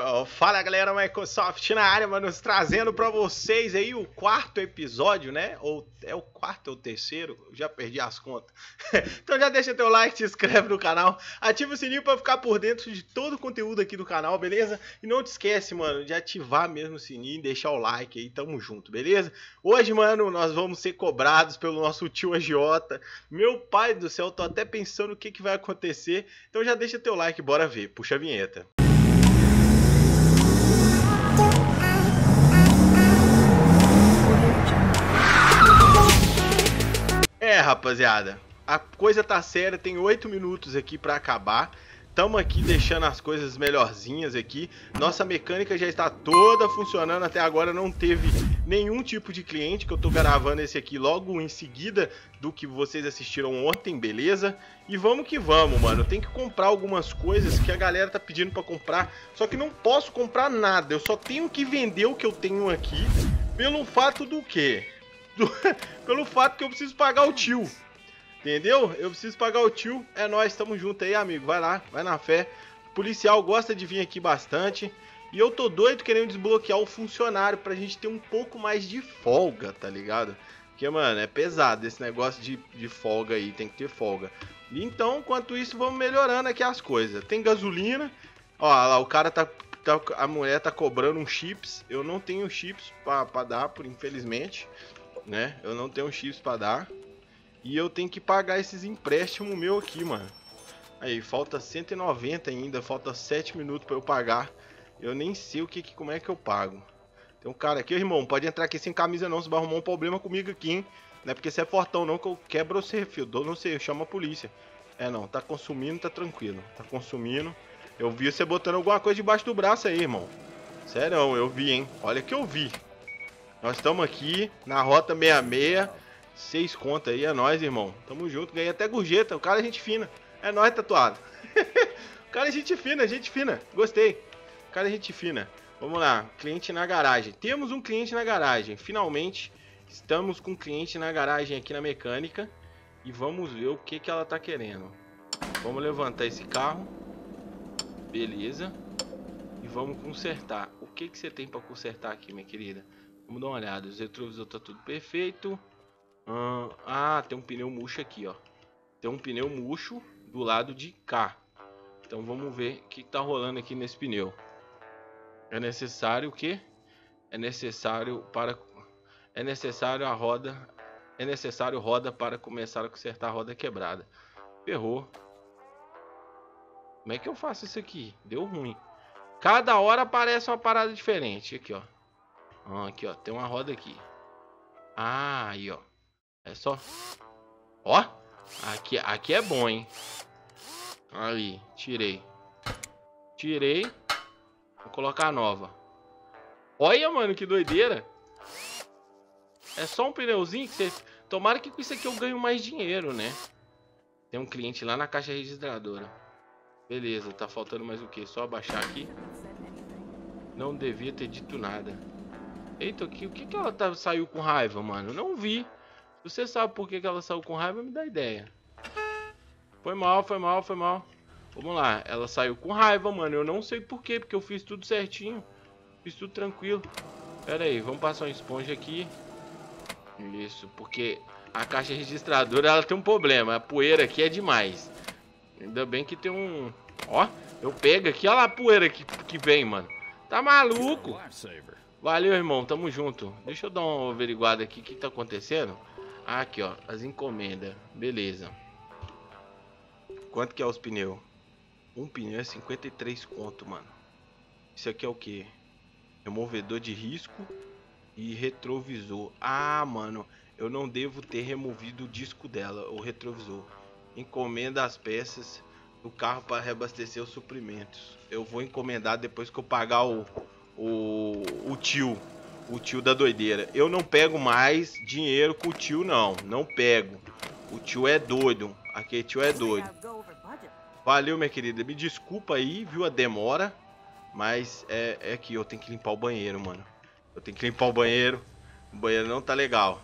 Fala galera, Microsoft na área, mano, trazendo pra vocês aí o quarto episódio, né? Ou é o quarto ou o terceiro? Eu já perdi as contas. Então já deixa teu like, se inscreve no canal, ativa o sininho pra ficar por dentro de todo o conteúdo aqui do canal, beleza? E não te esquece, mano, de ativar mesmo o sininho e deixar o like aí, tamo junto, beleza? Hoje, mano, nós vamos ser cobrados pelo nosso tio agiota. Meu pai do céu, tô até pensando o que vai acontecer. Então já deixa teu like, bora ver, puxa a vinheta. Rapaziada, a coisa tá séria, tem 8 minutos aqui pra acabar. Tamo aqui deixando as coisas melhorzinhas aqui. Nossa mecânica já está toda funcionando. Até agora não teve nenhum tipo de cliente, que eu tô gravando esse aqui logo em seguida do que vocês assistiram ontem, beleza? E vamos que vamos, mano. Tem que comprar algumas coisas que a galera tá pedindo pra comprar. Só que não posso comprar nada. Eu só tenho que vender o que eu tenho aqui. Pelo fato do quê? Pelo fato que eu preciso pagar o tio. Entendeu? Eu preciso pagar o tio. É nóis, tamo junto aí, amigo. Vai lá, vai na fé. O policial gosta de vir aqui bastante. E eu tô doido querendo desbloquear o funcionário pra gente ter um pouco mais de folga, tá ligado? Porque, mano, é pesado esse negócio de folga aí. Tem que ter folga. E então, enquanto isso, vamos melhorando aqui as coisas. Tem gasolina. Ó, lá, o cara a mulher tá cobrando uns chips. Eu não tenho chips pra dar, infelizmente. Né? Eu não tenho chips pra dar. E eu tenho que pagar esses empréstimos meu aqui, mano. Aí, falta 190 ainda. Falta 7 minutos pra eu pagar. Eu nem sei como é que eu pago. Tem um cara aqui, irmão. Pode entrar aqui sem camisa não. Você vai arrumar um problema comigo aqui, hein? Não é porque você é fortão não que eu quebro você, filho. Não sei, eu chamo a polícia. É, não. Tá consumindo, tá tranquilo. Tá consumindo. Eu vi você botando alguma coisa debaixo do braço aí, irmão. Sério, eu vi, hein? Olha que eu vi. Nós estamos aqui na rota 66, 6 contas aí, é nóis, irmão. Tamo junto, ganhei até gorjeta, o cara é gente fina. É nóis, tatuado. O cara é gente fina, gostei. O cara é gente fina. Vamos lá, cliente na garagem. Temos um cliente na garagem, finalmente. Estamos com um cliente na garagem aqui na mecânica. E vamos ver o que ela tá querendo. Vamos levantar esse carro. Beleza. E vamos consertar. O que você tem pra consertar aqui, minha querida? Vamos dar uma olhada, os retrovisores tá tudo perfeito. Tem um pneu murcho aqui, ó. Tem um pneu murcho do lado de cá. Então vamos ver o que tá rolando aqui nesse pneu. É necessário o quê? É necessário a roda. É necessário roda para começar a consertar a roda quebrada. Ferrou. Como é que eu faço isso aqui? Deu ruim. Cada hora aparece uma parada diferente. Aqui, ó. Aqui, ó, tem uma roda aqui. Aí, ó. É só. Ó. Aqui é bom, hein. Aí, tirei. Vou colocar a nova. Olha, mano, que doideira. É só um pneuzinho que você... Tomara que com isso aqui eu ganho mais dinheiro, né. Tem um cliente lá na caixa registradora. Beleza, tá faltando mais o que? Só abaixar aqui. Não devia ter dito nada. Eita, o que ela saiu com raiva, mano? Não vi. Se você sabe por que ela saiu com raiva, me dá ideia. Foi mal. Vamos lá. Ela saiu com raiva, mano. Eu não sei por quê, porque eu fiz tudo certinho. Fiz tudo tranquilo. Pera aí, vamos passar uma esponja aqui. Isso, porque a caixa registradora, ela tem um problema. A poeira aqui é demais. Ainda bem que tem um... Ó, eu pego aqui. Olha lá a poeira que vem, mano. Tá maluco? Valeu, irmão, tamo junto. Deixa eu dar uma averiguada aqui, o que tá acontecendo? Aqui, ó, as encomendas. Beleza. Quanto que é os pneus? Um pneu é 53 conto, mano. Isso aqui é o que? Removedor de risco e retrovisor. Mano, eu não devo ter removido o disco dela, o retrovisor. Encomenda as peças do carro para reabastecer os suprimentos. Eu vou encomendar depois que eu pagar o tio da doideira. Eu não pego mais dinheiro com o tio, não pego. O tio é doido. Aquele tio é doido. Valeu, minha querida. Me desculpa aí, viu, a demora. Mas é que eu tenho que limpar o banheiro, mano. Eu tenho que limpar o banheiro. O banheiro não tá legal.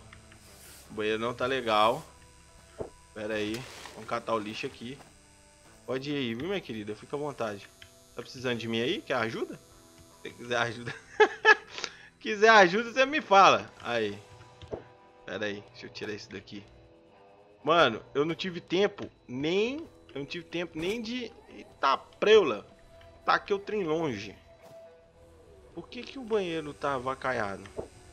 Pera aí. Vamos catar o lixo aqui. Pode ir aí, viu, minha querida? Fica à vontade. Tá precisando de mim aí? Quer ajuda? Se quiser ajuda. Quiser ajuda, você me fala. Aí. Pera aí, deixa eu tirar isso daqui. Mano, eu não tive tempo nem... Eu não tive tempo nem de... Eita preula. Tá aqui o trem longe. Por que que o banheiro tá avacaiado?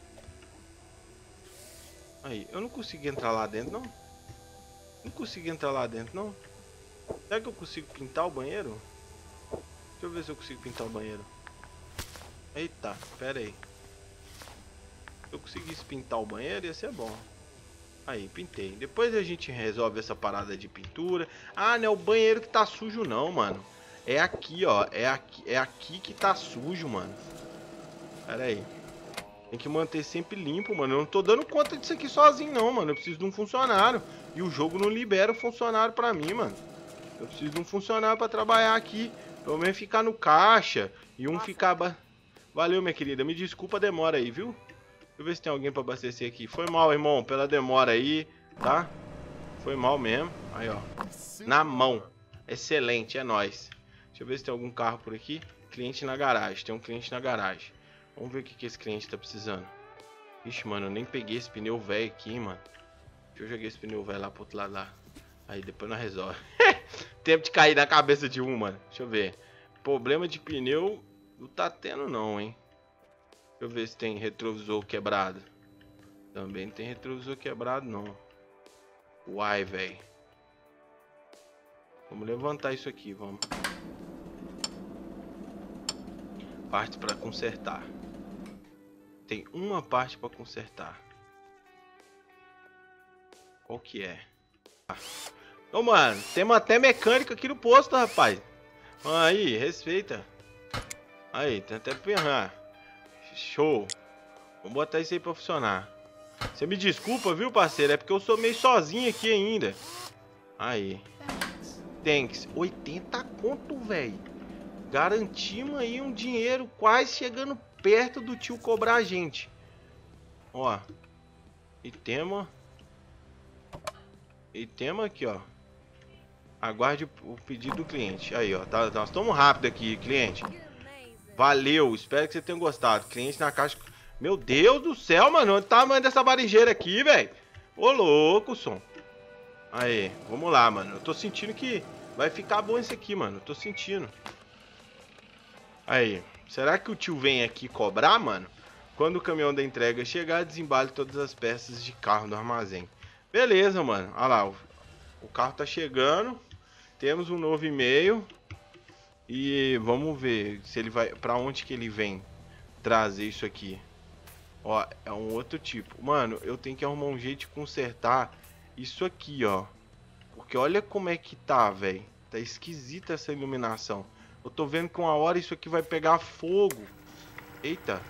Aí, eu não consegui entrar lá dentro, não? Não consegui entrar lá dentro, não? Será que eu consigo pintar o banheiro? Deixa eu ver se eu consigo pintar o banheiro. Eita, pera aí. Se eu conseguisse pintar o banheiro, ia ser bom. Aí, pintei. Depois a gente resolve essa parada de pintura. Ah, não é o banheiro que tá sujo não, mano. É aqui, ó. É aqui que tá sujo, mano. Pera aí. Tem que manter sempre limpo, mano. Eu não tô dando conta disso aqui sozinho, não, mano. Eu preciso de um funcionário. E o jogo não libera o funcionário pra mim, mano. Eu preciso de um funcionário pra trabalhar aqui. Pelo menos ficar no caixa. E um ficar... Valeu, minha querida. Me desculpa a demora aí, viu? Deixa eu ver se tem alguém pra abastecer aqui. Foi mal, irmão, pela demora aí, tá? Foi mal mesmo. Aí, ó. Na mão. Excelente, é nóis. Deixa eu ver se tem algum carro por aqui. Cliente na garagem. Tem um cliente na garagem. Vamos ver o que esse cliente tá precisando. Ixi, mano, eu nem peguei esse pneu velho aqui, mano. Deixa eu jogar esse pneu velho lá pro outro lado lá. Aí, depois nós resolve. Tempo de cair na cabeça de um, mano. Deixa eu ver. Problema de pneu não tá tendo não, hein. Deixa eu ver se tem retrovisor quebrado. Também não tem retrovisor quebrado, não. Uai, velho. Vamos levantar isso aqui, vamos. Parte para consertar. Tem uma parte para consertar. Qual que é? Ô, mano, temos até mecânico aqui no posto, rapaz. Aí, respeita. Aí, tem até ferrar. Show. Vamos botar isso aí pra funcionar. Você me desculpa, viu, parceiro? É porque eu sou meio sozinho aqui ainda. Aí. Thanks. 80 conto, velho. Garantimos aí um dinheiro quase chegando perto do tio cobrar a gente. Ó. E temos aqui, ó. Aguarde o pedido do cliente. Aí, ó. Tá, nós estamos rápido aqui, cliente. Valeu, espero que você tenha gostado. Cliente na caixa. Meu Deus do céu, mano. Olha o tamanho dessa barijeira aqui, velho. Ô, louco, som. Aí, vamos lá, mano. Eu tô sentindo que vai ficar bom isso aqui, mano. Eu tô sentindo. Aí, será que o tio vem aqui cobrar, mano? Quando o caminhão da entrega chegar, desembale todas as peças de carro do armazém. Beleza, mano. Olha lá, o carro tá chegando. Temos um novo e-mail. E vamos ver se ele vai... Pra onde que ele vem trazer isso aqui. Ó, é um outro tipo. Mano, eu tenho que arrumar um jeito de consertar isso aqui, ó. Porque olha como é que tá, velho. Tá esquisita essa iluminação. Eu tô vendo que uma hora isso aqui vai pegar fogo. Eita.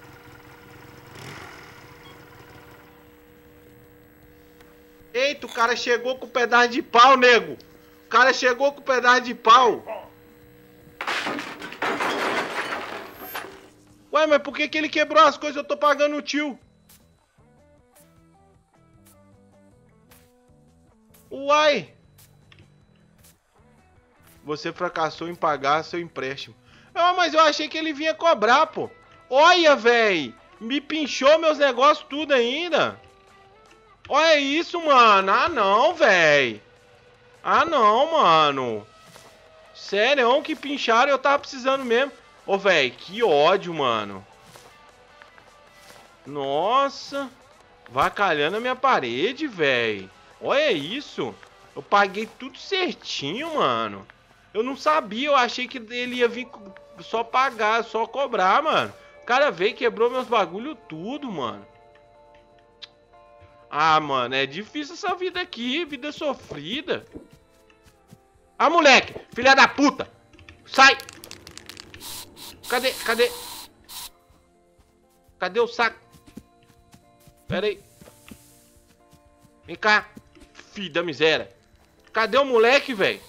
Eita, o cara chegou com o pedaço de pau, nego. O cara chegou com o pedaço de pau. Ué, mas por que que ele quebrou as coisas? Eu tô pagando o tio. Uai. Você fracassou em pagar seu empréstimo. Não, mas eu achei que ele vinha cobrar, pô. Olha, velho. Me pinchou meus negócios tudo ainda. Olha isso, mano. Ah, não, velho. Ah, não, mano. Sério, que pincharam, eu tava precisando mesmo. Ô, velho, que ódio, mano. Nossa. Vacalhando a minha parede, velho. Olha isso. Eu paguei tudo certinho, mano. Eu não sabia, eu achei que ele ia vir só pagar, só cobrar, mano. O cara veio e quebrou meus bagulho tudo, mano. Ah, mano, é difícil essa vida aqui, vida sofrida. Ah, moleque, filha da puta. Sai. Cadê? Cadê o saco? Pera aí. Vem cá. Filho da miséria. Cadê o moleque, velho?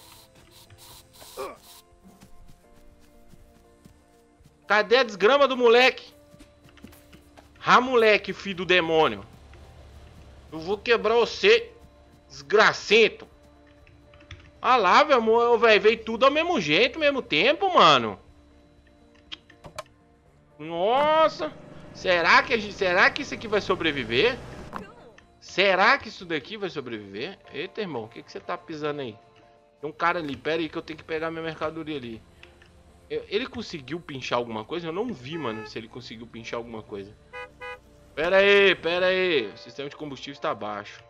Cadê a desgrama do moleque? Ah, moleque, filho do demônio. Eu vou quebrar você, desgracento. Ah lá, velho, veio tudo ao mesmo jeito, ao mesmo tempo, mano. Nossa! Será que isso aqui vai sobreviver? Será que isso daqui vai sobreviver? Eita, irmão, o que você tá pisando aí? Tem um cara ali, pera aí que eu tenho que pegar minha mercadoria ali. Ele conseguiu pinchar alguma coisa? Eu não vi, mano, se ele conseguiu pinchar alguma coisa. Pera aí. O sistema de combustível está baixo.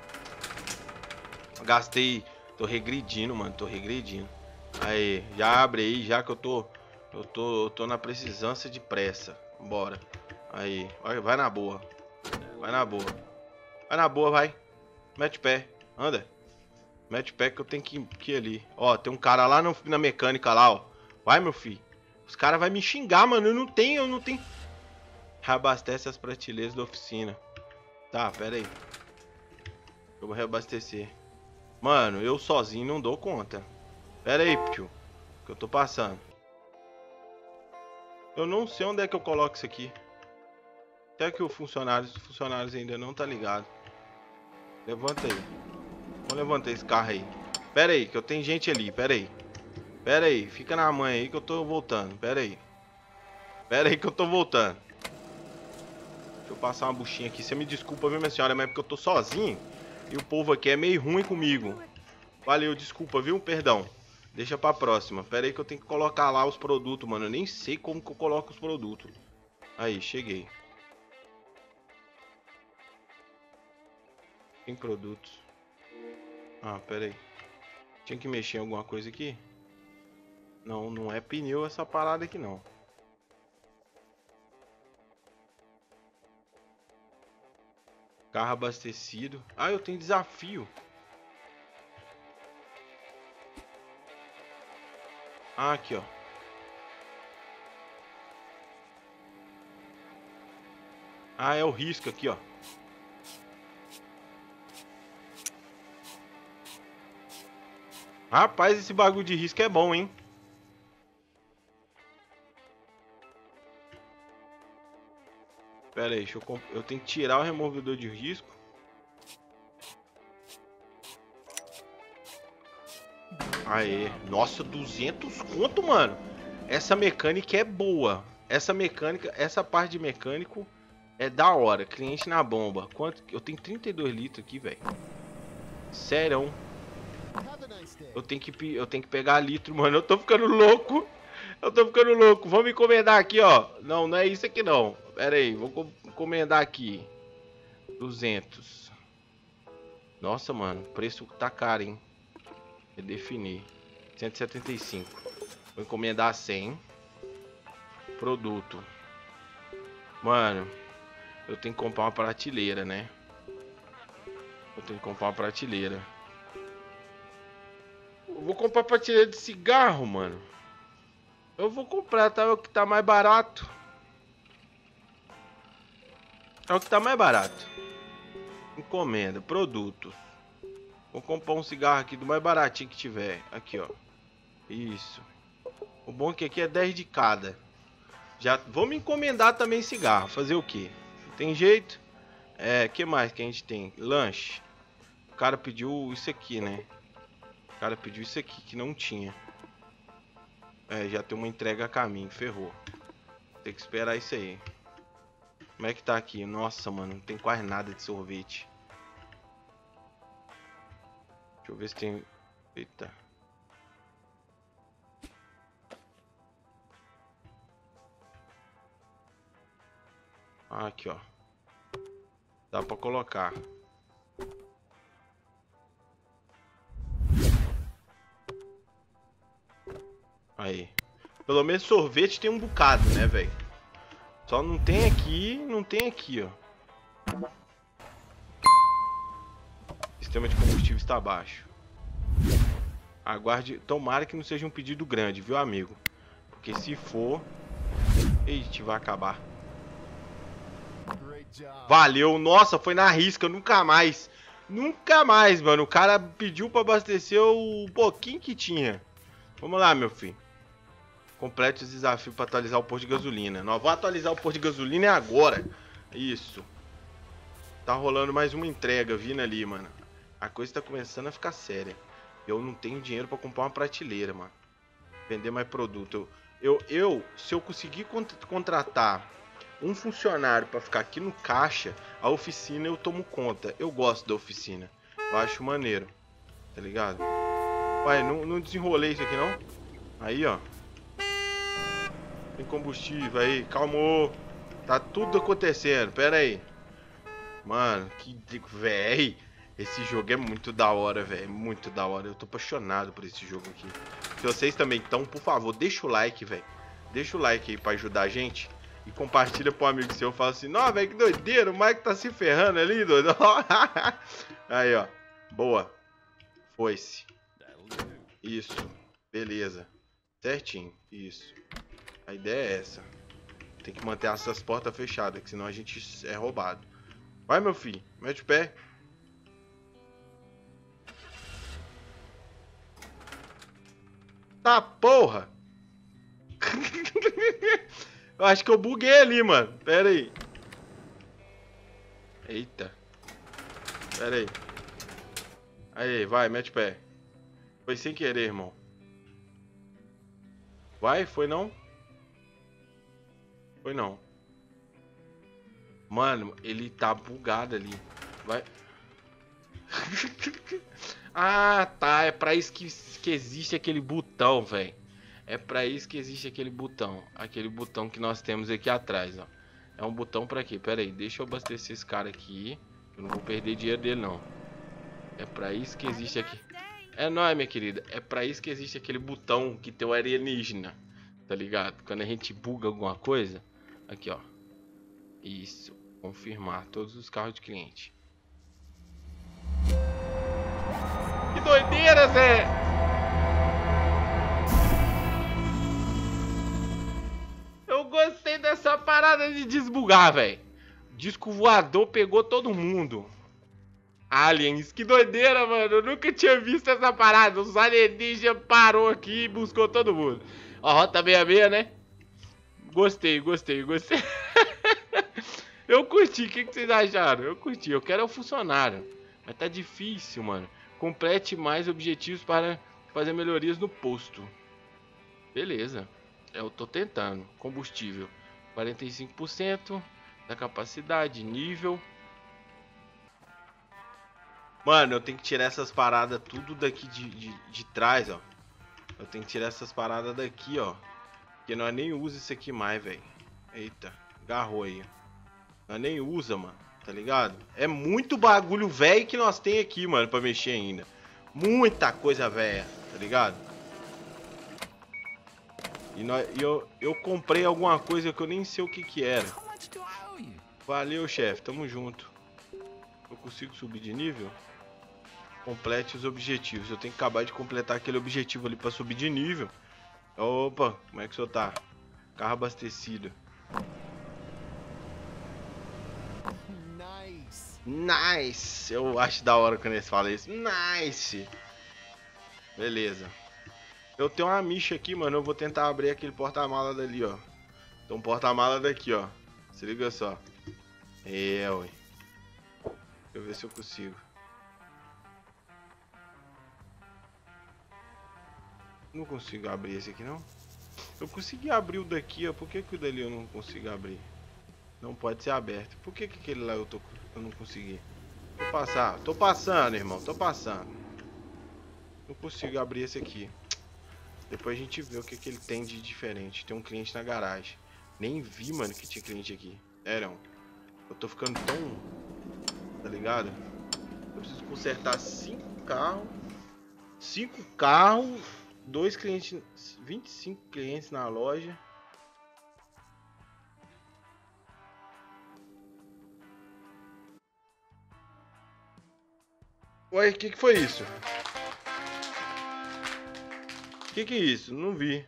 Gastei. Tô regredindo, mano, tô regredindo. Aí, já abre aí, já que eu tô na precisância de pressa. Bora. Aí, vai na boa. Vai na boa. Vai na boa, vai. Mete o pé. Anda. Mete o pé que eu tenho que ir ali. Ó, tem um cara lá na mecânica lá, ó. Vai, meu filho. Os caras vão me xingar, mano. Eu não tenho. Reabastece as prateleiras da oficina. Tá, pera aí. Eu vou reabastecer. Mano, eu sozinho não dou conta. Pera aí, tio. Que eu tô passando. Eu não sei onde é que eu coloco isso aqui. Até que os funcionários ainda não tá ligado. Levanta aí. Vamos levantar esse carro aí. Pera aí, que eu tenho gente ali. Pera aí. Pera aí. Fica na manha aí que eu tô voltando. Pera aí. Pera aí que eu tô voltando. Deixa eu passar uma buchinha aqui. Você me desculpa, viu, minha senhora? Mas é porque eu tô sozinho. E o povo aqui é meio ruim comigo. Valeu, desculpa, viu? Perdão. Deixa pra próxima. Pera aí que eu tenho que colocar lá os produtos, mano. Eu nem sei como que eu coloco os produtos. Aí, cheguei. Tem produtos. Ah, pera aí. Tinha que mexer em alguma coisa aqui? Não, não é pneu essa parada aqui, não. Carro abastecido. Ah, eu tenho desafio. Ah, aqui, ó. Ah, é o risco aqui, ó. Rapaz, esse bagulho de risco é bom, hein? Pera aí, eu tenho que tirar o removedor de risco. Aê, nossa, 200 conto, mano. Essa mecânica é boa. Essa parte de mecânico é da hora. Cliente na bomba. Quanto? Eu tenho 32 litros aqui, velho. Sério. Eu tenho que pegar litro, mano. Eu tô ficando louco. Vamos encomendar aqui, ó. Não, não é isso aqui, não. Pera aí, vou encomendar aqui. 200. Nossa, mano. O preço tá caro, hein. Redefinir. 175. Vou encomendar 100. Produto. Mano, eu tenho que comprar uma prateleira, né? Eu vou comprar prateleira de cigarro, mano. Eu vou comprar, tá? É o que tá mais barato. Encomenda, produtos. Vou comprar um cigarro aqui do mais baratinho que tiver. Aqui, ó. Isso. O bom é que aqui é 10 de cada. Já vamos encomendar também cigarro. Fazer o quê? Tem jeito? Que mais que a gente tem? Lanche. O cara pediu isso aqui, né? O cara pediu isso aqui que não tinha. Já tem uma entrega a caminho. Ferrou. Tem que esperar isso aí. Como é que tá aqui? Nossa, mano. Não tem quase nada de sorvete. Deixa eu ver se tem... Eita. Aqui, ó. Dá pra colocar. Aí. Pelo menos sorvete tem um bocado, né, velho? Só não tem aqui, ó. Sistema de combustível está baixo. Aguarde. Tomara que não seja um pedido grande, viu, amigo? Porque se for... Eita, vai acabar. Valeu. Nossa, foi na risca. Nunca mais. Nunca mais, mano. O cara pediu pra abastecer o pouquinho que tinha. Vamos lá, meu filho. Complete os desafios para atualizar o posto de gasolina. Nós vamos atualizar o posto de gasolina agora. Isso. Tá rolando mais uma entrega vindo ali, mano. A coisa tá começando a ficar séria. Eu não tenho dinheiro para comprar uma prateleira, mano. Vender mais produto. Se eu conseguir contratar um funcionário pra ficar aqui no caixa, a oficina eu tomo conta. Eu gosto da oficina. Eu acho maneiro. Tá ligado? Ué, não desenrolei isso aqui não? Aí, ó. Tem combustível aí. Calmou. Tá tudo acontecendo. Pera aí. Mano, que... Véi. Esse jogo é muito da hora, velho. Muito da hora. Eu tô apaixonado por esse jogo aqui. Se vocês também estão, por favor, deixa o like, velho. Deixa o like aí pra ajudar a gente. E compartilha pro amigo seu. Fala assim, não, velho, que doideira. O Mike tá se ferrando ali, doido. Aí, ó. Boa. Foi-se. Isso. Beleza. Certinho. Isso. A ideia é essa. Tem que manter essas portas fechadas, que senão a gente é roubado. Vai, meu filho. Mete o pé. Tá, porra! Eu acho que eu buguei ali, mano. Pera aí. Eita. Pera aí. Aí, vai, mete o pé. Foi sem querer, irmão. Vai, foi não? Foi não. Mano, ele tá bugado ali. Vai. Ah, tá. É pra isso que existe aquele botão, velho. É pra isso que existe aquele botão. Aquele botão que nós temos aqui atrás, ó. É um botão pra quê? Pera aí, deixa eu abastecer esse cara aqui. Eu não vou perder dinheiro dele, não. É pra isso que existe aqui. É nóis, minha querida. É pra isso que existe aquele botão que tem o alienígena. Tá ligado? Quando a gente buga alguma coisa. Aqui, ó. Isso. Confirmar todos os carros de cliente. Que doideira, Zé! Eu gostei dessa parada de desbugar, velho. Disco voador pegou todo mundo. Aliens, que doideira, mano. Eu nunca tinha visto essa parada. Os alienígenas parou aqui e buscou todo mundo. Ó, rota 66, né? Gostei, gostei, gostei. Eu curti, o que vocês acharam? Eu curti, eu quero é o funcionário. Mas tá difícil, mano. Complete mais objetivos para fazer melhorias no posto. Beleza. Eu tô tentando. Combustível. 45% da capacidade, nível. Mano, eu tenho que tirar essas paradas tudo daqui de trás, ó. Eu tenho que tirar essas paradas daqui, ó. Porque nós nem usa isso aqui mais, velho. Eita, agarrou aí. Nós nem usa, mano. Tá ligado? É muito bagulho velho que nós tem aqui, mano, pra mexer ainda. Muita coisa velha, tá ligado? E eu comprei alguma coisa que eu nem sei o que era. Valeu, chefe. Tamo junto. Eu consigo subir de nível? Complete os objetivos. Eu tenho que acabar de completar aquele objetivo ali pra subir de nível. Opa, como é que o senhor tá? Carro abastecido. Nice! Eu acho da hora quando eles falam isso. Nice! Beleza. Eu tenho uma micha aqui, mano. Eu vou tentar abrir aquele porta-mala dali, ó. Tem um porta-mala daqui, ó. Se liga só. É, ué. Deixa eu ver se eu consigo. Não consigo abrir esse aqui, não? Eu consegui abrir o daqui, ó. Por que o dali eu não consigo abrir? Não pode ser aberto. Por que aquele lá eu não consegui? Tô passando, irmão. Tô passando. Não consigo abrir esse aqui. Depois a gente vê o que ele tem de diferente. Tem um cliente na garagem. Nem vi, mano, que tinha cliente aqui. Não. Eu tô ficando tão... Tá ligado? Eu preciso consertar 5 carros. 5 carros. 2 clientes... 25 clientes na loja. Ué, o que foi isso? O que é isso? Não vi.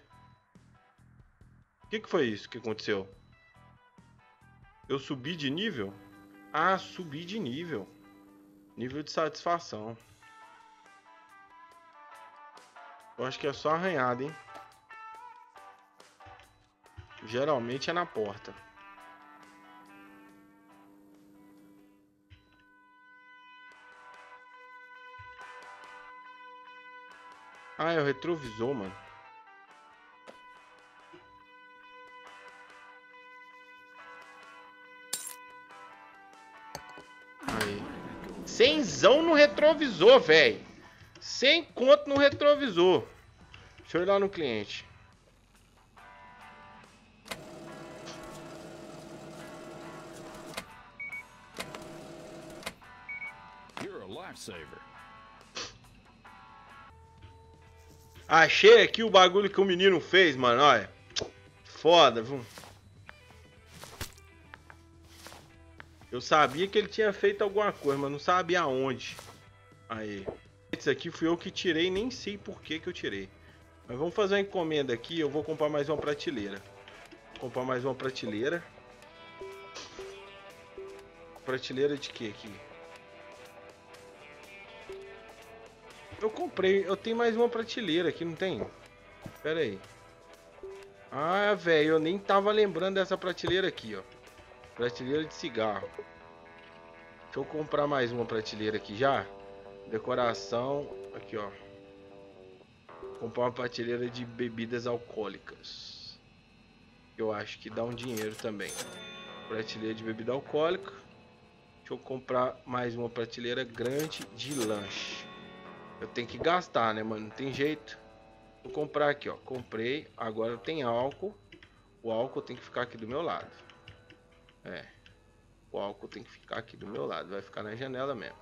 O que foi isso que aconteceu? Eu subi de nível? Ah, subi de nível. Nível de satisfação. Eu acho que é só arranhada, hein? Geralmente é na porta. Ah, é o retrovisor, mano. Aí. 100zão no retrovisor, velho. 100 conto no retrovisor. Deixa eu ir lá no cliente. Achei aqui o bagulho que o menino fez, mano. Olha. Foda, viu? Eu sabia que ele tinha feito alguma coisa, mas não sabia aonde. Aí. Esse aqui fui eu que tirei, nem sei por que eu tirei. Mas vamos fazer uma encomenda aqui. Eu vou comprar mais uma prateleira. Vou comprar mais uma prateleira. Prateleira de quê aqui? Eu comprei. Eu tenho mais uma prateleira aqui, não tem? Pera aí. Ah, velho, eu nem tava lembrando dessa prateleira aqui, ó. Prateleira de cigarro. Deixa eu comprar mais uma prateleira aqui já. Decoração. Aqui, ó. Comprar uma prateleira de bebidas alcoólicas. Eu acho que dá um dinheiro também. Prateleira de bebida alcoólica. Deixa eu comprar mais uma prateleira grande de lanche. Eu tenho que gastar, né, mano? Não tem jeito. Vou comprar aqui, ó. Comprei. Agora tem álcool. O álcool tem que ficar aqui do meu lado. É. O álcool tem que ficar aqui do meu lado. Vai ficar na janela mesmo.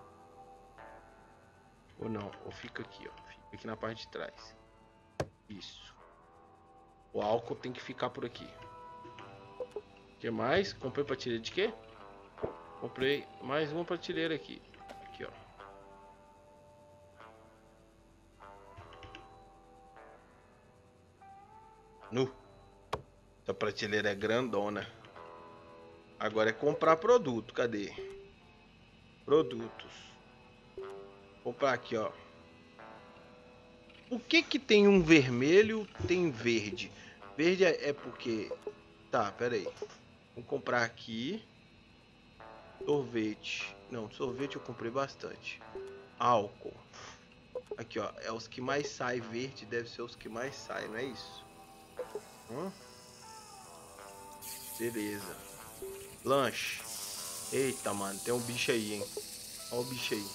Ou não. Ou fica aqui, ó. Fica aqui na parte de trás. Isso. O álcool tem que ficar por aqui. O que mais? Comprei prateleira de quê? Comprei mais uma prateleira aqui. Aqui, ó. Nu. Essa prateleira é grandona. Agora é comprar produto. Cadê? Produtos. Vou comprar aqui, ó. Por que que tem um vermelho, tem verde? Verde é porque... Tá, pera aí. Vou comprar aqui. Sorvete. Não, sorvete eu comprei bastante. Álcool. Aqui, ó. É os que mais sai. Verde deve ser os que mais sai, não é isso? Beleza. Lanche. Eita, mano. Tem um bicho aí, hein. Olha o bicho aí.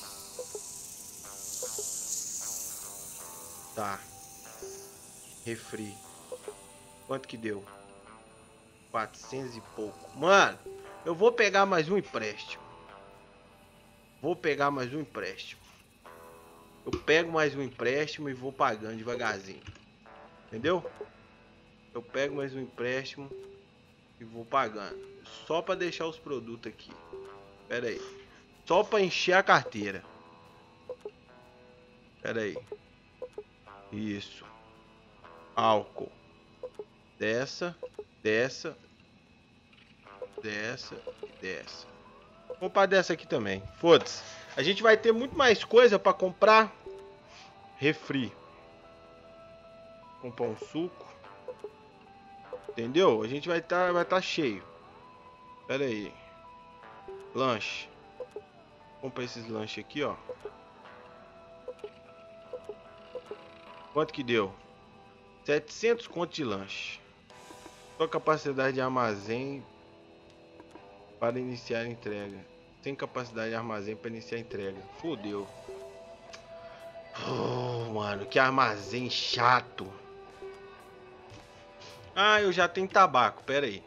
Tá. Refri. Quanto que deu? 400 e pouco. Mano, eu vou pegar mais um empréstimo. Vou pegar mais um empréstimo. Eu pego mais um empréstimo e vou pagando devagarzinho. Entendeu? Eu pego mais um empréstimo e vou pagando. Só para deixar os produtos aqui. Pera aí. Só para encher a carteira. Pera aí. Isso. Álcool. Dessa. Dessa. Dessa e dessa. Vou comprar dessa aqui também. Foda-se. A gente vai ter muito mais coisa para comprar. Refri. Comprar um suco. Entendeu? A gente vai tá cheio. Pera aí. Lanche. Vou comprar esses lanches aqui, ó. Quanto que deu? 700 conto de lanche. Sua capacidade de armazém para iniciar a entrega. Tem capacidade de armazém para iniciar a entrega. Fodeu. Oh, mano, que armazém chato. Ah, eu já tenho tabaco. Pera aí.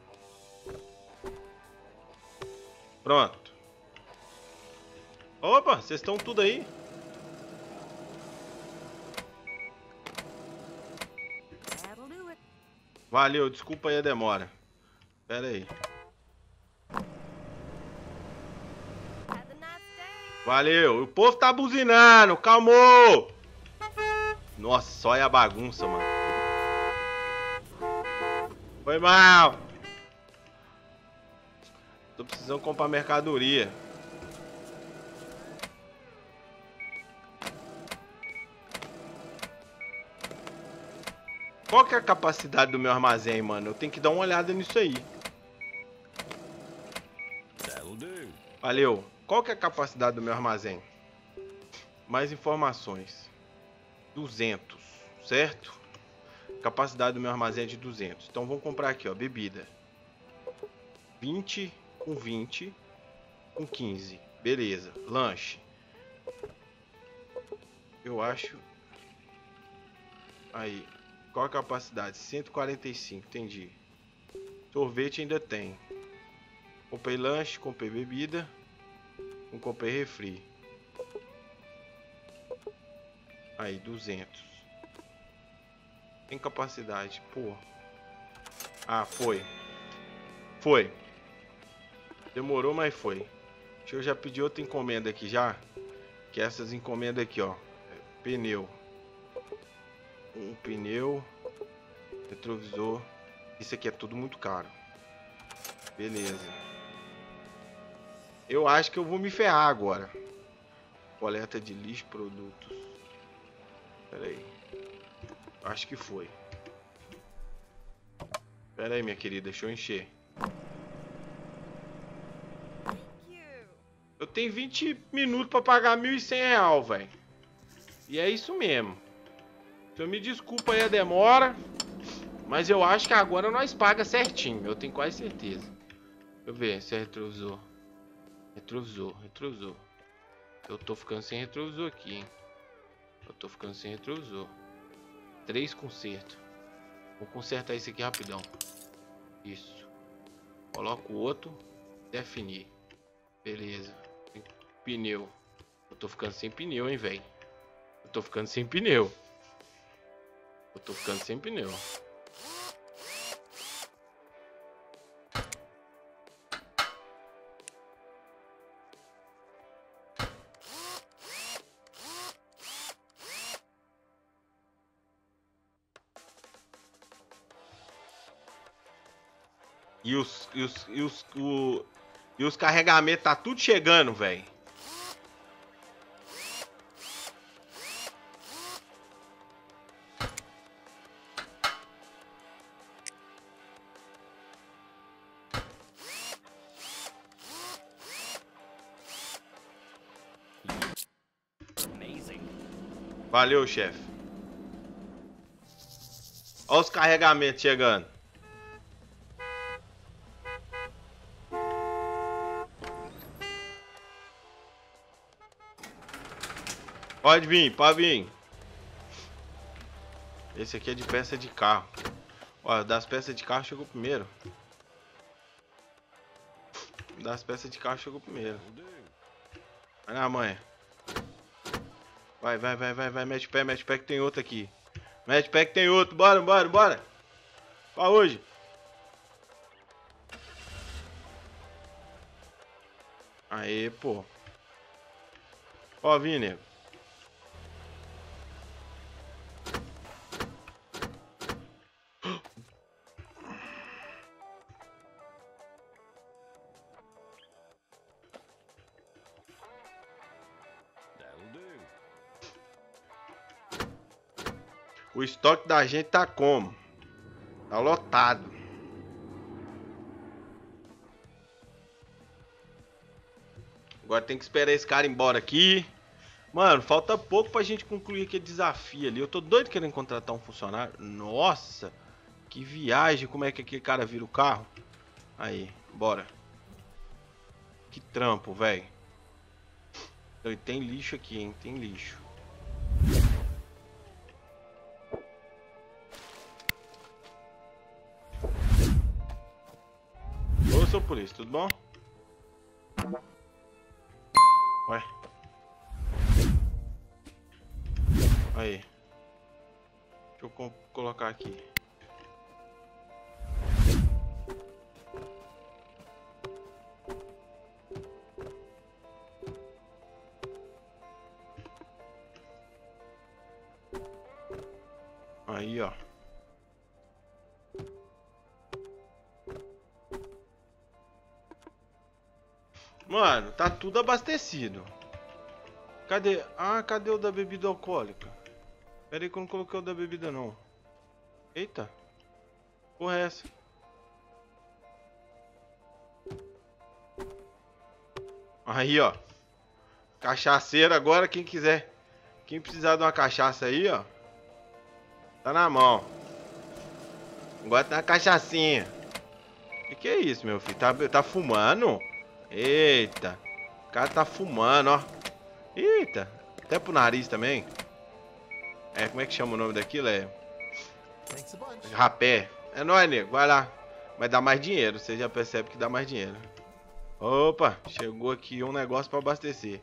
Pronto. Opa, vocês estão tudo aí? Valeu, desculpa aí a demora. Pera aí. Valeu, o povo tá buzinando, calmou! Nossa, só é a bagunça, mano. Foi mal! Tô precisando comprar mercadoria. Qual que é a capacidade do meu armazém, mano? Eu tenho que dar uma olhada nisso aí. Valeu. Qual que é a capacidade do meu armazém? Mais informações. 200, certo? Capacidade do meu armazém é de 200. Então vamos comprar aqui, ó, bebida. 20 com 20. com 15. Beleza. Lanche. Eu acho... Aí. Qual a capacidade? 145, entendi. Sorvete ainda tem. Comprei lanche, comprei bebida. Não comprei refri. Aí, 200. Tem capacidade, pô. Ah, foi. Foi. Demorou, mas foi. Deixa eu já pedir outra encomenda aqui já. Que é essas encomendas aqui, ó. Pneu. Um pneu. Retrovisor. Isso aqui é tudo muito caro. Beleza. Eu acho que eu vou me ferrar agora. Coleta de lixo, produtos. Pera aí. Acho que foi. Pera aí, minha querida. Deixa eu encher. Eu tenho 20 minutos pra pagar R$1.100, velho. E é isso mesmo. Então me desculpa aí a demora. Mas eu acho que agora nós paga certinho. Eu tenho quase certeza. Deixa eu ver se é retrovisor. Retrovisor. Eu tô ficando sem retrovisor aqui, hein. Eu tô ficando sem retrovisor. 3 consertos. Vou consertar esse aqui rapidão. Isso. Coloco o outro. Definir. Beleza. Pneu. Eu tô ficando sem pneu, hein, velho. Eu tô ficando sem pneu. E os carregamentos tá tudo chegando, velho. Valeu, chefe. Olha os carregamentos chegando. Pode vir, pode vir. Esse aqui é de peça de carro. Ó, das peças de carro chegou primeiro. Vai na manha. Vai, mete pé que tem outro aqui. Mete pé que tem outro, bora. Pra hoje. Aê, pô. Ó, vim, nego. O estoque da gente tá como? Tá lotado. Agora tem que esperar esse cara ir embora aqui. Mano, falta pouco pra gente concluir aquele desafio ali. Eu tô doido querendo contratar um funcionário. Nossa, que viagem. Como é que aquele cara vira o carro? Aí, bora. Que trampo, velho. Tem lixo aqui, hein? Tem lixo. Ô, seu polícia, tudo bom? Ué. Aí. Deixa eu colocar aqui. Aí, ó. Mano, tá tudo abastecido. Cadê? Ah, cadê o da bebida alcoólica? Pera aí que eu não coloquei o da bebida, não. Eita. Porra é essa? Aí, ó. Cachaceiro agora, quem quiser. Quem precisar de uma cachaça aí, ó. Tá na mão. Agora tá uma cachaçinha. Que é isso, meu filho? Tá fumando? Eita. cara tá fumando, ó. Eita, até pro nariz também. É, como é que chama o nome daquilo? É rapé. É nóis, nego, vai lá. Vai dar mais dinheiro, você já percebe que dá mais dinheiro. Opa, chegou aqui um negócio pra abastecer.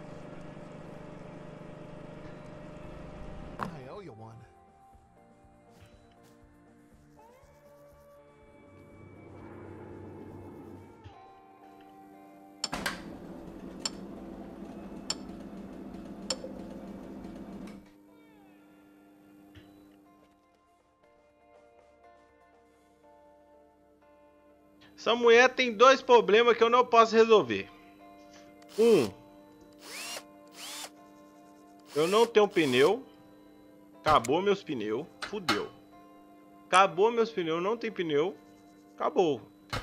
Essa mulher tem dois problemas que eu não posso resolver. Eu não tenho pneu. Acabou meus pneus. Fudeu. Acabou meus pneus. Não tem pneu. Acabou.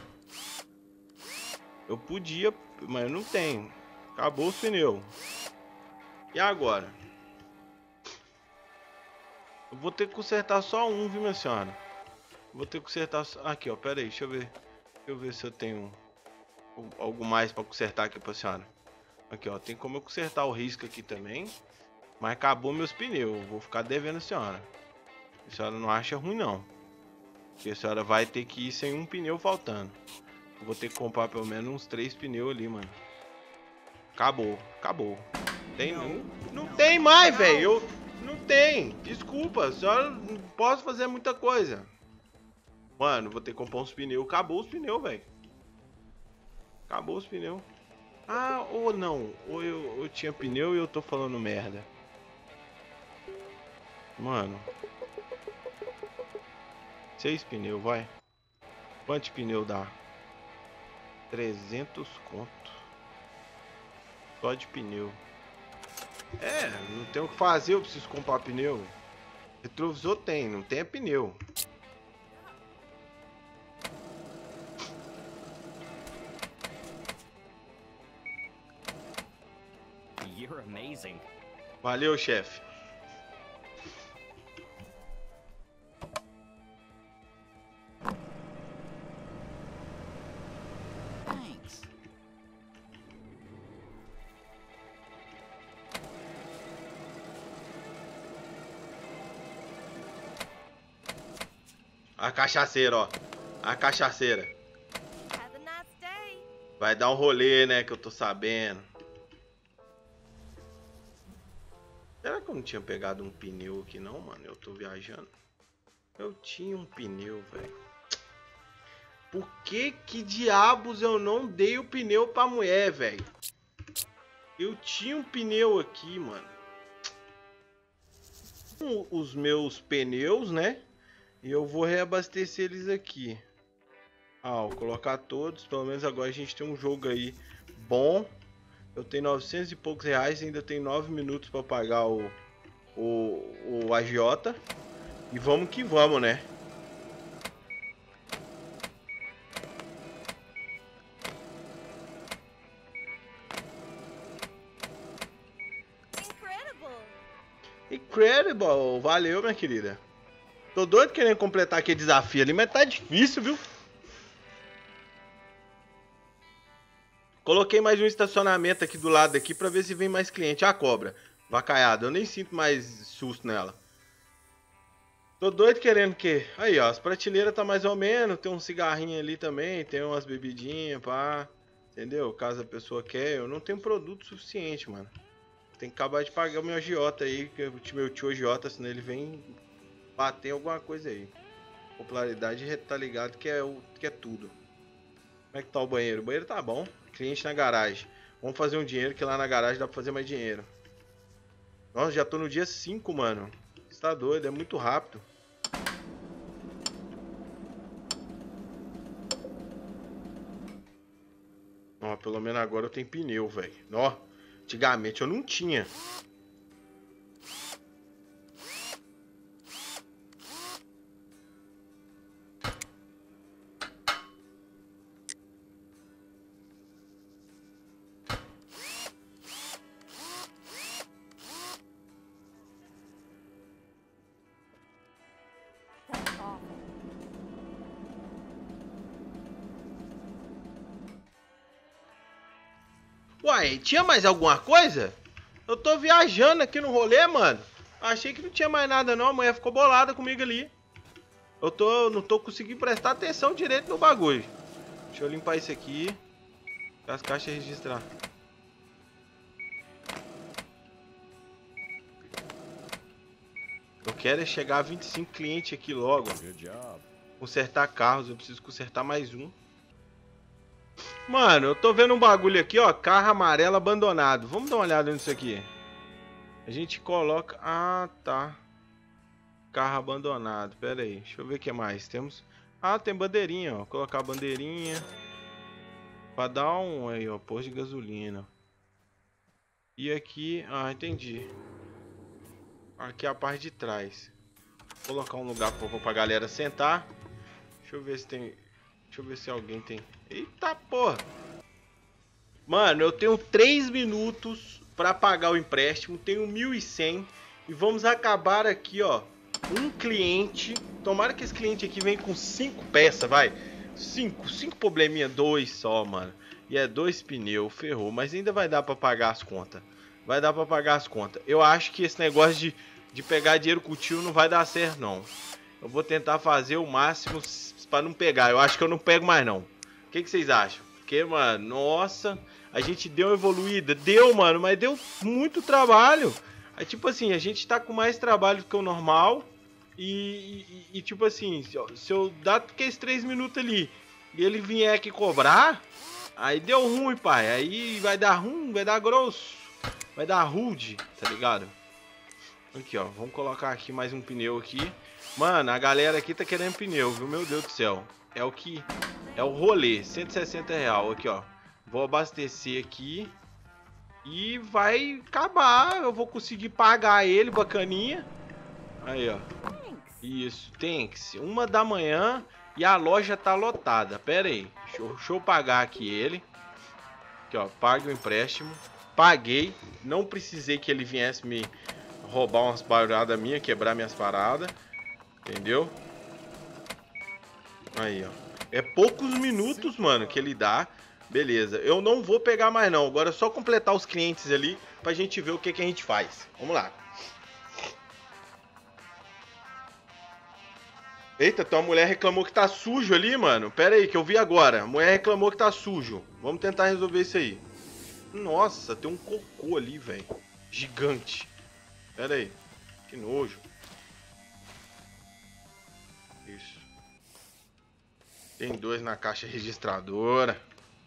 Eu podia, mas não tenho. Acabou os pneus. E agora? Eu vou ter que consertar só um, viu, minha senhora? Vou ter que consertar só... Aqui, ó. Pera aí. Deixa eu ver. Deixa eu ver se eu tenho algo mais pra consertar aqui pra senhora. Aqui, ó. Tem como eu consertar o risco aqui também. Mas acabou meus pneus. Vou ficar devendo a senhora. A senhora não acha ruim, não. Porque a senhora vai ter que ir sem um pneu faltando. Eu vou ter que comprar pelo menos uns 3 pneus ali, mano. Acabou. Acabou. Tem, não tem mais, velho. Não tem. Desculpa. A senhora não posso fazer muita coisa. Mano, vou ter que comprar uns pneus. Acabou os pneus, velho. Acabou os pneus. Ah, ou não. Ou eu tinha pneu e eu tô falando merda. Mano. 6 pneus, vai. Quantos pneus dá? 300 conto. Só de pneu. É, não tem o que fazer, eu preciso comprar pneu. Retrovisor tem, não tem é pneu. You're amazing. Valeu, chefe. Thanks. A cachaceira, ó. A cachaceira. Have a nice day. Vai dar um rolê, né, que eu tô sabendo. Será que eu não tinha pegado um pneu aqui não, mano? Eu tô viajando. Eu tinha um pneu, velho. Por que diabos eu não dei o pneu pra mulher, velho? Eu tinha um pneu aqui, mano. Os meus pneus, né? E eu vou reabastecer eles aqui. Ah, vou colocar todos. Pelo menos agora a gente tem um jogo aí bom. Eu tenho 900 e poucos reais. Ainda tem 9 minutos pra pagar o agiota. E vamos que vamos, né? Incredible. Incredible! Valeu, minha querida. Tô doido querendo completar aquele desafio ali, mas tá difícil, viu? Coloquei mais um estacionamento aqui do lado aqui pra ver se vem mais cliente. A cobra, vacaiada. Eu nem sinto mais susto nela. Tô doido querendo que... Aí, ó, as prateleiras tá mais ou menos. Tem um cigarrinho ali também. Tem umas bebidinhas, pá. Entendeu? Caso a pessoa quer. Eu não tenho produto suficiente, mano. Tem que acabar de pagar o meu agiota aí. Meu tio agiota, senão ele vem bater alguma coisa aí. Popularidade tá ligado que é tudo. Como é que tá o banheiro? O banheiro tá bom. Cliente na garagem. Vamos fazer um dinheiro que lá na garagem dá pra fazer mais dinheiro. Nossa, já tô no dia 5, mano. Você tá doido, é muito rápido. Ó, pelo menos agora eu tenho pneu, velho. Ó, antigamente eu não tinha. That's awful. Uai, tinha mais alguma coisa? Eu tô viajando aqui no rolê, mano. Achei que não tinha mais nada não, a mulher ficou bolada comigo ali. Não tô conseguindo prestar atenção direito no bagulho. Deixa eu limpar isso aqui. As caixas registrar. Eu quero é chegar a 25 clientes aqui logo. Consertar carros, eu preciso consertar mais um. Mano, eu tô vendo um bagulho aqui, ó. Carro amarelo abandonado. Vamos dar uma olhada nisso aqui. A gente coloca... Ah, tá. Carro abandonado. Pera aí. Deixa eu ver o que mais. Temos... Ah, tem bandeirinha, ó. Colocar a bandeirinha. Pra dar um... Aí, ó. Posto de gasolina. E aqui... Ah, entendi. Aqui é a parte de trás. Vou colocar um lugar pra galera sentar. Deixa eu ver se tem... Deixa eu ver se alguém tem... Eita porra! Mano, eu tenho 3 minutos pra pagar o empréstimo. Tenho 1.100. E vamos acabar aqui, ó. Um cliente. Tomara que esse cliente aqui venha com 5 peças, vai. 5 probleminha. 2 só, mano. E é 2 pneus. Ferrou. Mas ainda vai dar pra pagar as contas. Vai dar pra pagar as contas. Eu acho que esse negócio de pegar dinheiro com o tio não vai dar certo, não. Eu vou tentar fazer o máximo pra não pegar. Eu acho que eu não pego mais, não. O que vocês acham? Porque, mano, nossa, a gente deu uma evoluída. Deu, mano, mas deu muito trabalho. É tipo assim, a gente tá com mais trabalho do que o normal. E tipo assim, se eu dar aqueles 3 minutos ali e ele vier aqui cobrar, aí deu ruim, pai. Aí vai dar ruim, vai dar grosso. Vai dar rude, tá ligado? Aqui, ó, vamos colocar aqui mais um pneu aqui. Mano, a galera aqui tá querendo pneu, viu? Meu Deus do céu. É o que... É o rolê, R$160. Aqui, ó. Vou abastecer aqui. E vai acabar. Eu vou conseguir pagar ele, bacaninha. Aí, ó. Isso, thanks. 1 da manhã e a loja tá lotada. Pera aí. Deixa eu pagar aqui ele. Aqui, ó. Pague o empréstimo. Paguei. Não precisei que ele viesse me roubar umas paradas minhas, quebrar minhas paradas. Entendeu? Aí, ó. É poucos minutos, mano, que ele dá. Beleza. Eu não vou pegar mais, não. Agora é só completar os clientes ali pra gente ver o que a gente faz. Vamos lá. Eita, tem uma mulher reclamou que tá sujo ali, mano. Pera aí, que eu vi agora. A mulher reclamou que tá sujo. Vamos tentar resolver isso aí. Nossa, tem um cocô ali, velho. Gigante. Pera aí. Que nojo. Isso. Tem 2 na caixa registradora.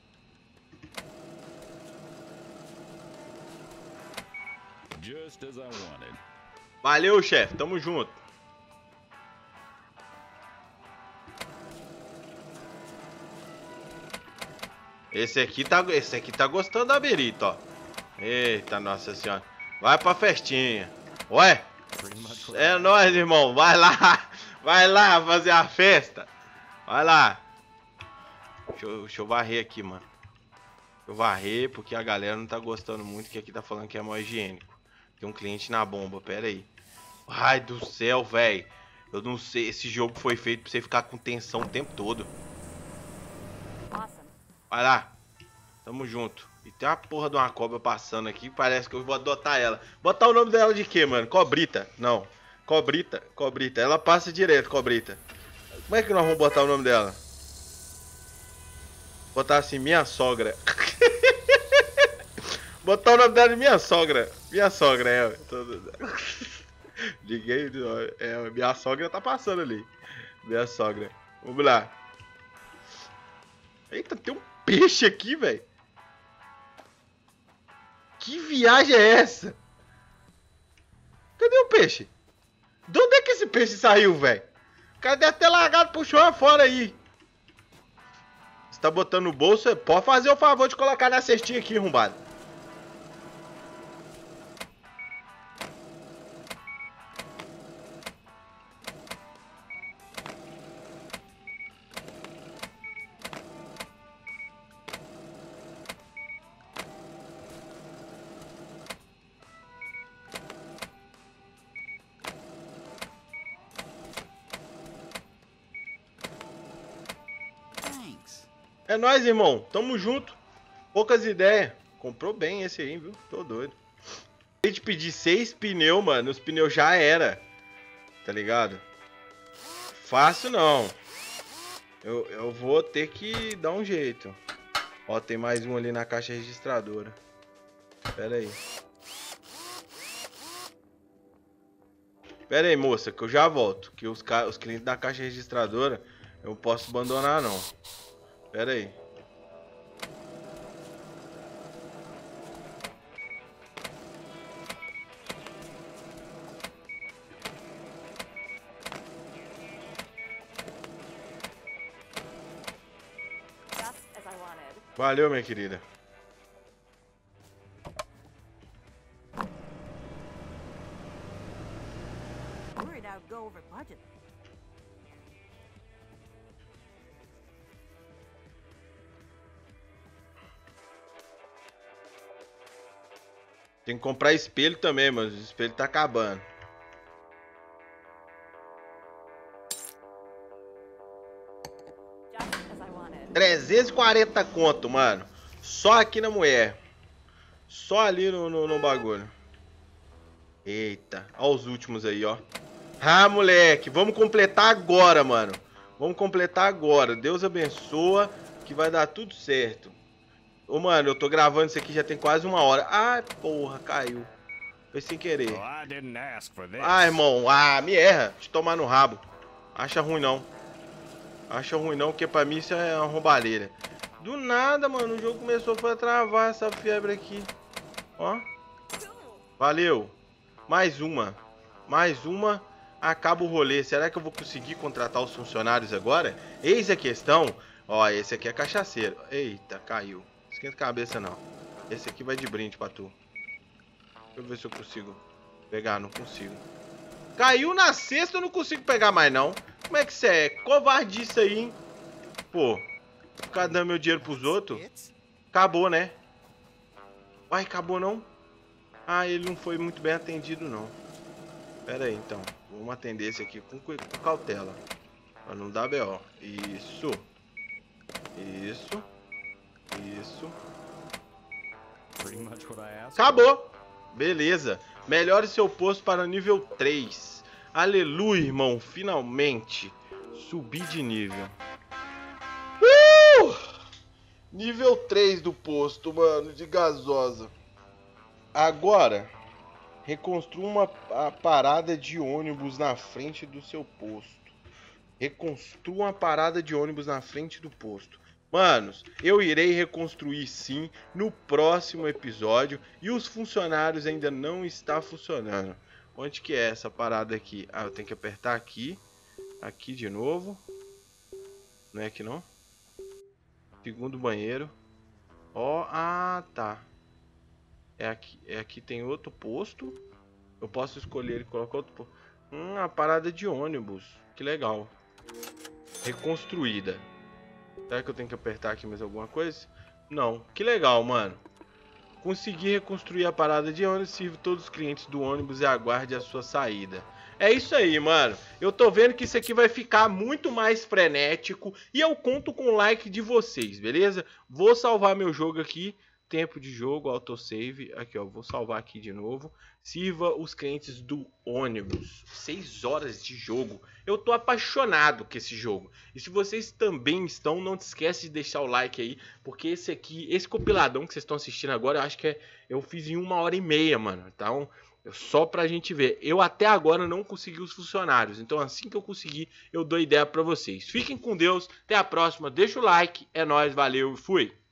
Just as I wanted. Valeu, chefe. Tamo junto. Esse aqui tá gostando da berita, ó. Eita, nossa senhora. Vai pra festinha. Ué? É nóis, irmão. Vai lá. Vai lá fazer a festa. Vai lá. Deixa eu varrer aqui, mano. Deixa eu varrer porque a galera não tá gostando muito, que aqui tá falando que é mais higiênico. Tem um cliente na bomba, pera aí. Ai do céu, velho. Eu não sei, esse jogo foi feito pra você ficar com tensão o tempo todo. Awesome. Vai lá. Tamo junto. E tem uma porra de uma cobra passando aqui. Parece que eu vou adotar ela. Botar o nome dela de quê, mano? Cobrita? Não. Cobrita. Cobrita. Ela passa direto, Cobrita. Como é que nós vamos botar o nome dela? Botar assim, minha sogra. Botar o nome dela de minha sogra. Minha sogra, é. Liguei. É, minha sogra tá passando ali. Minha sogra. Vamos lá. Eita, tem um peixe aqui, velho. Que viagem é essa? Cadê o peixe? De onde é que esse peixe saiu, velho? O cara deve ter largado, puxou lá fora aí. Você tá botando no bolso? Pode fazer o favor de colocar na cestinha aqui, arrombado. Thanks. É nóis, irmão. Tamo junto. Poucas ideias. Comprou bem esse aí, viu? Tô doido. A gente pedir 6 pneus, mano. Os pneus já era. Tá ligado? Fácil não. Eu vou ter que dar um jeito. Ó, tem mais um ali na caixa registradora. Pera aí. Pera aí, moça, que eu já volto. Que os clientes da caixa registradora eu não posso abandonar, não. Pera aí. Just as I wanted. Valeu, minha querida. Worried I would go over budget. Tem que comprar espelho também, mas o espelho tá acabando. Just as I wanted. 340 conto, mano. Só aqui na mulher. Só ali no bagulho. Eita. Ó os últimos aí, ó. Ah, moleque. Vamos completar agora, mano. Vamos completar agora. Deus abençoa que vai dar tudo certo. Ô, mano, eu tô gravando isso aqui já tem quase 1 hora. Ai, porra, caiu. Foi sem querer. Well, I didn't ask for this. Ah, irmão. Ah, me erra. Te tomar no rabo. Acha ruim, não. Acha ruim, não, porque pra mim isso é uma roubalheira. Do nada, mano, o jogo começou a travar essa febre aqui. Ó. Valeu. Mais uma. Mais uma. Acaba o rolê. Será que eu vou conseguir contratar os funcionários agora? Eis a questão. Ó, esse aqui é cachaceiro. Eita, caiu. Esquenta a cabeça, não. Esse aqui vai de brinde pra tu. Deixa eu ver se eu consigo pegar. Não consigo. Caiu na cesta, eu não consigo pegar mais, não. Como é que isso é? Covardice aí, hein? Pô. Ficar dando meu dinheiro pros outros. Acabou, né? Uai, acabou, não? Ah, ele não foi muito bem atendido, não. Pera aí, então. Vamos atender esse aqui com cautela. Pra não dar B.O. Isso. Isso. Isso. Pretty much what I asked. Acabou. Beleza. Melhore seu posto para nível 3. Aleluia, irmão. Finalmente. Subi de nível. Nível 3 do posto, mano. De gasosa. Agora, reconstrua a parada de ônibus na frente do seu posto. Reconstrua uma parada de ônibus na frente do posto. Manos, eu irei reconstruir sim no próximo episódio. E os funcionários ainda não estão funcionando. Onde que é essa parada aqui? Ah, eu tenho que apertar aqui. Aqui de novo. Não é aqui não? Segundo banheiro. Ó, ah, tá. É aqui tem outro posto. Eu posso escolher e colocar outro posto. A parada de ônibus. Que legal. Reconstruída. Será que eu tenho que apertar aqui mais alguma coisa? Não. Que legal, mano. Consegui reconstruir a parada de ônibus. Sirva todos os clientes do ônibus e aguarde a sua saída. É isso aí, mano. Eu tô vendo que isso aqui vai ficar muito mais frenético. E eu conto com o like de vocês, beleza? Vou salvar meu jogo aqui. Tempo de jogo, autosave. Aqui, ó. Vou salvar aqui de novo. Sirva os clientes do ônibus. 6 horas de jogo. Eu tô apaixonado com esse jogo. E se vocês também estão, não te esquece de deixar o like aí. Porque esse aqui, esse compiladão que vocês estão assistindo agora, eu acho que eu fiz em 1h30, mano. Então, só pra gente ver. Eu até agora não consegui os funcionários. Então, assim que eu conseguir, eu dou ideia pra vocês. Fiquem com Deus. Até a próxima. Deixa o like. É nóis. Valeu e fui.